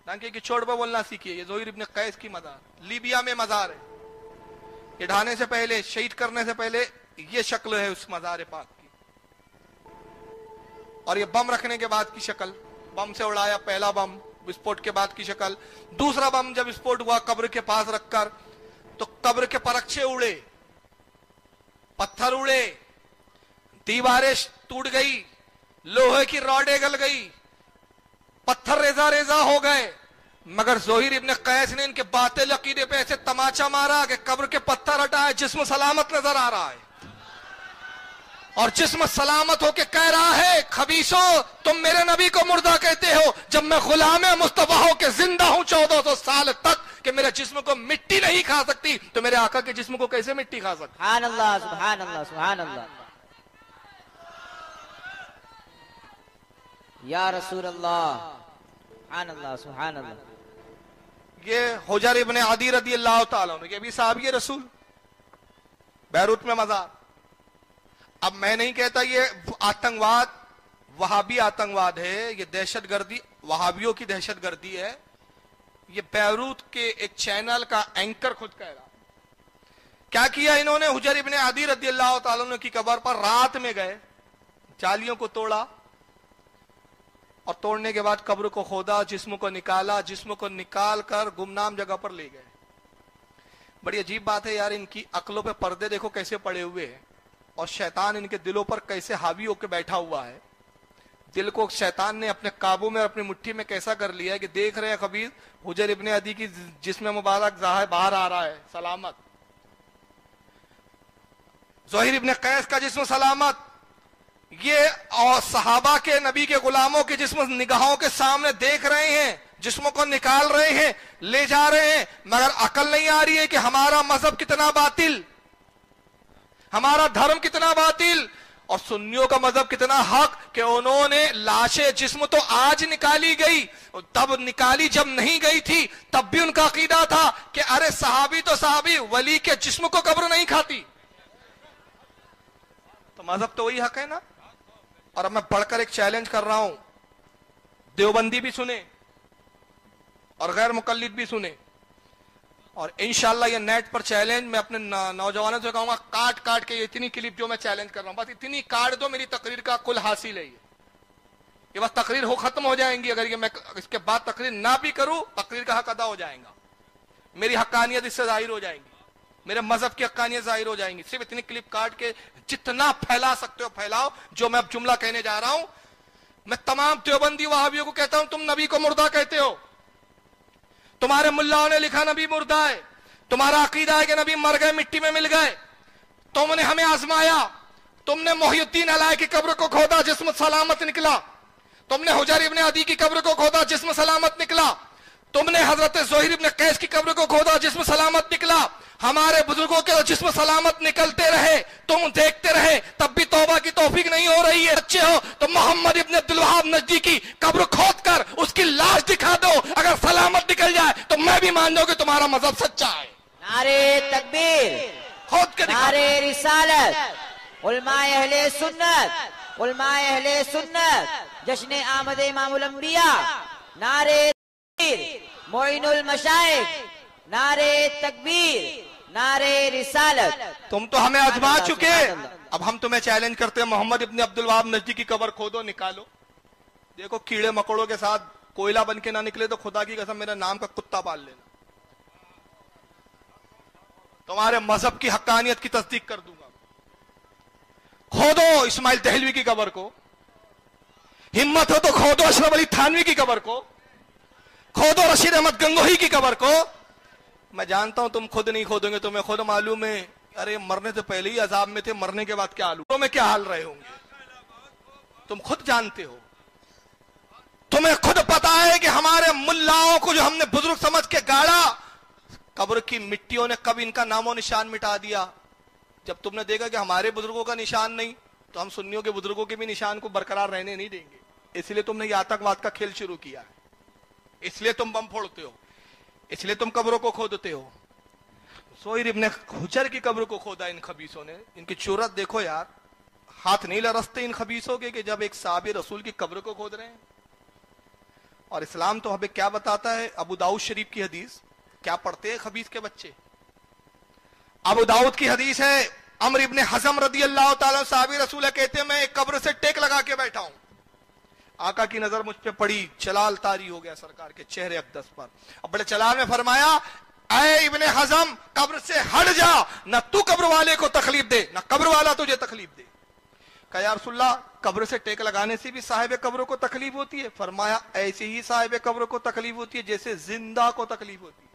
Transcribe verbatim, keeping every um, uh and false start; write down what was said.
टांके की चोट पर बोलना सीखिए। ये ज़ोहिर इब्न कैस की मज़ार, लीबिया में मज़ार है। ये ढाने से पहले, शहीद करने से पहले ये शक्ल है उस मज़ार पाक की, और ये बम रखने के बाद की शक्ल, बम से उड़ाया पहला बम, विस्फोट के बाद की शक्ल। दूसरा बम जब विस्फोट हुआ कब्र के पास रखकर, तो कब्र के परखचे उड़े, पत्थर उड़े, दीवारें टूट गई, लोहे की रॉडें गल गई, पत्थर रेजा रेजा हो गए, मगर ज़ोहिर इब्न कैस ने इनके बातिल अकीदे पे ऐसे तमाचा मारा कि कब्र के पत्थर हटाए, जिस्म सलामत नजर आ रहा है। और जिस्म सलामत होके कह रहा है, खबीसो तुम मेरे नबी को मुर्दा कहते हो, जब मैं गुलाम मुस्तफा हो के जिंदा हूं चौदह सौ साल तक कि मेरे जिस्म को मिट्टी नहीं खा सकती, तो मेरे आका के जिस्म को कैसे मिट्टी खा सकती? सुभान अल्लाह, सुभान अल्लाह, सुभान अल्लाह। या रसूल अल्लाह, सुभान अल्लाह, सुभान अल्लाह। ये हुजर इब्न अदी रदी अल्लाह तआला अन्हु, ये भी साहबी रसूल, बैरूत में मज़ार। अब मैं नहीं कहता ये आतंकवाद वहाबी आतंकवाद है, ये दहशतगर्दी वहाबियों की दहशतगर्दी है। ये बैरूत के एक चैनल का एंकर खुद कह रहा। क्या किया इन्होंने? हुजर इब्न अदी रदी अल्लाह तआला अन्हु की कब्र पर रात में गए, जालियों को तोड़ा, और तोड़ने के बाद कब्र को खोदा, जिस्म को निकाला, जिस्म को निकाल कर गुमनाम जगह पर ले गए। बड़ी अजीब बात है यार, इनकी अक्लों पे पर्दे देखो कैसे पड़े हुए हैं, और शैतान इनके दिलों पर कैसे हावी होकर बैठा हुआ है। दिल को शैतान ने अपने काबू में, अपनी मुट्ठी में कैसा कर लिया है कि देख रहे हैं खबीर हुजर इब्न अदी की जिस्म मुबारक बाहर आ रहा है सलामत, ज़ोहिर इब्न कैस का जिस्म सलामत, ये और सहाबा के नबी के गुलामों के जिस्म निगाहों के सामने देख रहे हैं, जिस्मों को निकाल रहे हैं, ले जा रहे हैं, मगर अकल नहीं आ रही है कि हमारा मजहब कितना बातिल, हमारा धर्म कितना बातिल, और सुन्नियों का मजहब कितना हक कि उन्होंने लाशें, जिस्म तो आज निकाली गई, तब निकाली जब नहीं गई थी तब भी उनका अकीदा था कि अरे सहाबी तो सहाबी, वली के जिस्म को कब्र नहीं खाती। तो मजहब तो वही हक है ना। और अब मैं बढ़कर एक चैलेंज कर रहा हूं, देवबंदी भी सुने और गैर मुकल्लिद भी सुने, और इंशाल्लाह ये नेट पर चैलेंज मैं अपने नौजवानों से कहूंगा, काट काट के इतनी क्लिप जो मैं चैलेंज कर रहा हूं, बस इतनी काट दो, मेरी तकरीर का कुल हासिल है ये ये बस तकरीर हो खत्म हो जाएंगी। अगर ये मैं इसके बाद तकरीर ना भी करूं, तकरीर का हक अदा हो जाएगा, मेरी हक्कानियत इससे जाहिर हो जाएंगी, मेरे मजहब की हक्कानियत जाहिर हो जाएंगी। सिर्फ इतनी क्लिप काट के जितना फैला सकते हो फैलाओ। जो मैं अब जुमला कहने जा रहा हूं, मैं तमाम देवबंदी वहाबियों को कहता हूं, तुम नबी को मुर्दा कहते हो, तुम्हारे मुल्लाओं ने लिखा नबी मुर्दा है, तुम्हारा अकीदा है कि नबी मर गए, मिट्टी में मिल गए, तुमने हमें आजमाया, तुमने मोहिउद्दीन अलाय की कब्र को खोदा, जिस्म सलामत निकला, तुमने हुजर इब्न अदी की कब्र को खोदा, जिस्म सलामत निकला, तुमने हजरत ज़ोहिर इब्न कैस की कब्र को खोदा, जिस्म सलामत निकला, हमारे बुजुर्गों के जिस्म सलामत निकलते रहे, तुम देखते रहे, तब भी तौबा की तौफीक नहीं हो रही है। अच्छे हो तो मोहम्मद इब्न अब्दुल वहाब नजदी की कब्र खोद कर उसकी लाश दिखा दो, अगर सलामत निकल जाए तो मैं भी मान जाऊं कि तुम्हारा मजहब सच्चा है। नारे तकबीर, खोद के दिखा। नारे रिसालत, उलमाए अहले सुन्नत, उलमाए अहले सुन्नत, जश्न आमद इमामुल अंबिया, नारे तकबीर, मोइनुल मशाइख, नारे तकबीर, नारे रिसालत। तुम तो हमें आजमा चुके, अब हम तुम्हें चैलेंज करते हैं, मोहम्मद इब्न अब्दुल वहाब नजदी की कब्र खोदो, निकालो, देखो कीड़े मकोड़ों के साथ कोयला बन के ना निकले तो खुदा की कसम मेरे नाम का कुत्ता पाल लेना, तुम्हारे मजहब की हक्कानियत की तस्दीक कर दूंगा। खोदो इस्माइल दहलवी की कब्र को, हिम्मत हो तो खोदो अशरफ अली थानवी की कब्र को, खोदो रशीद अहमद गंगोही की कब्र को। मैं जानता हूं तुम खुद नहीं खोदोगे, तुम्हें खुद मालूम है, अरे मरने से पहले ही अजाब में थे, मरने के बाद क्या हाल हुआ, में क्या हाल रहे होंगे, तुम खुद जानते हो। तुम्हें खुद पता है कि हमारे मुल्लाओं को जो हमने बुजुर्ग समझ के गाड़ा, कब्र की मिट्टियों ने कब इनका नामो निशान मिटा दिया। जब तुमने देखा कि हमारे बुजुर्गों का निशान नहीं, तो हम सुन्नियों के बुजुर्गों के भी निशान को बरकरार रहने नहीं देंगे। इसलिए तुमने ये आतंकवाद का खेल शुरू किया है, इसलिए तुम बम फोड़ते हो, इसलिए तुम कब्रों को खोदते हो। ज़ोहिर इब्न हुजर की कब्र को खोदा इन खबीसों ने। इनकी चुरत देखो यार, हाथ नहीं लरसते इन खबीसों के कि जब एक साहबी रसूल की कब्र को खोद रहे हैं। اور اسلام تو ہمیں کیا بتاتا ہے؟ ابو داؤد شریف کی حدیث کیا پڑھتے ہیں خبیث کے بچے؟ ابو داؤد کی حدیث ہے، عمرو ابن حزم رضی اللہ تعالیٰ صحابی رسول کہتے ہیں میں ایک قبر سے ٹیک لگا کے بیٹھا ہوں، آقا کی نظر مجھ پہ پڑی، جلال طاری ہو گیا سرکار کے چہرے اقدس پر، اب بڑے جلال میں فرمایا اے ابن حزم قبر سے ہٹ جا، نہ تو قبر والے کو تکلیف دے نہ قبر والا تجھے تکلیف دے۔ کہا یا رسول اللہ قبر سے ٹیک لگانے سے بھی صاحب قبروں کو تکلیف ہوتی ہے؟ فرمایا ایسے ہی صاحب قبروں کو تکلیف ہوتی ہے جیسے زندہ کو تکلیف ہوتی ہے۔